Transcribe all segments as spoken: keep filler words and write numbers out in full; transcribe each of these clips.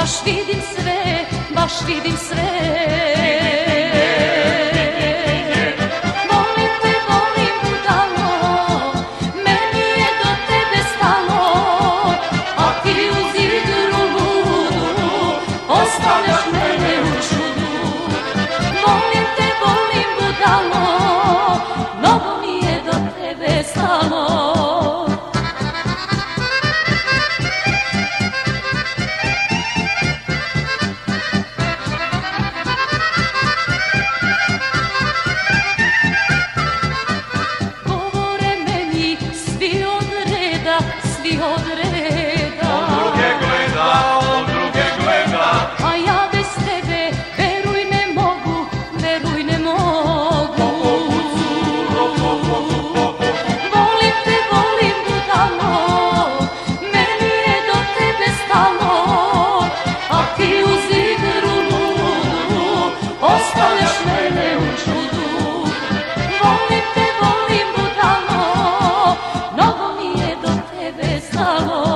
baš vidim sve, baš vidim sve. Volim te, volim budalo, meni je do tebe stalo, a ti uz igru ludu ostavljaš mene u čudu. Volim te, volim budalo, mnogo mi je do tebe stalo. Svi od reda, on druge gleda, on druge gleda, a ja bez tebe, veruj ne mogu, veruj ne mogu. Volim te, volim budalo, meni je do tebe stalo, a ti uz igru ludu ostavljaš mene u čudu. Volim te, volim budalo, mnogo mi je do tebe stalo.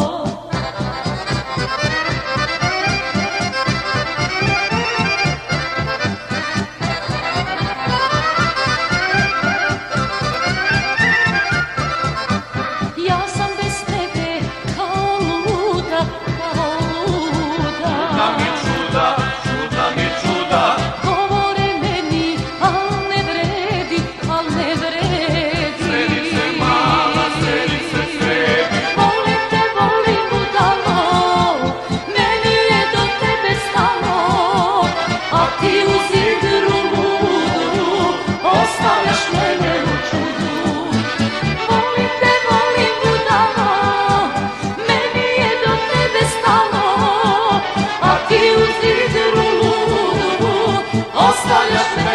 Ja sam bez tebe kao luda, kao luda. čudna mi čuda, čudna mi čuda, Govore meni, al ne vredi, al ne vredi. sredi se mala, sredi se sredi. Volim te, volim budalo, meni je do tebe stalo, a ti uz igru ludu ostavljaš mene u čudu. Volim te, volim budalo, meni je do tebe stalo, a ti uz igru ludu ostavljaš mene